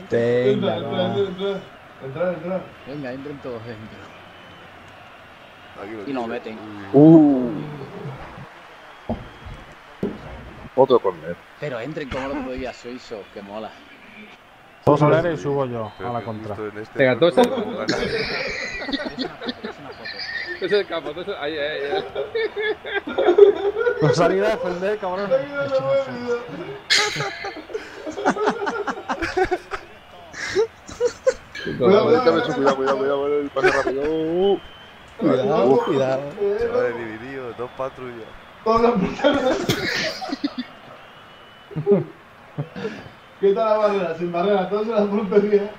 Venga, Entra, va. entra. Venga, entren todos dentro. Aquí lo Y nos tiene. meten. Otro corner. Pero entren como lo podía Suizo, que mola. Dos solares y subo yo Pero a la que contra. justo en este Venga, juego todos- no podemos ganar. Es una foto. Es el campo, entonces. Ahí. No salida a defender, cabrón. Cuidado, el pase rápido. Cuidado. Chavales divididos, dos patrullas. Todos los putos. ¿Qué tal la barrera? Sin barrera, todos en la portería.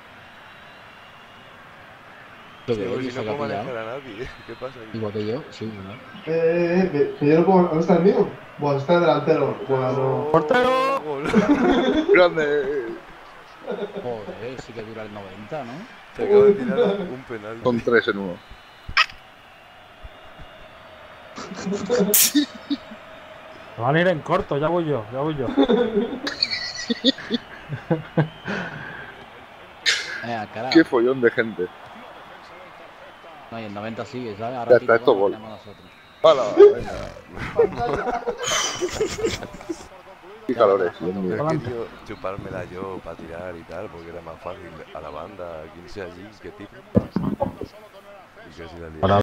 Lo Sí, que porque he si visto no que ha puedo pillado. manejar a nadie. ¿Qué pasa ahí? Igual que yo, sí, ¿no? Que yo no puedo. ¿Dónde está el mío? Bueno, está el delantero. Bueno, ¡Portero! Gol. Grande. Joder, sí que dura el 90, ¿no? Se acaba de tirar un penal. Son 3 en 1. Van a ir en corto, ya voy yo. Venga, carajo. Qué follón de gente. No, y el 90 sigue, ¿sabes? Ya Ahora está, esto gol. nosotros. ¡Hala! Venga. Y calores. Dios mío. Pero he querido chupármela yo para tirar y tal, porque era más fácil a la banda, quien sea allí, que tire. Y casi la lié.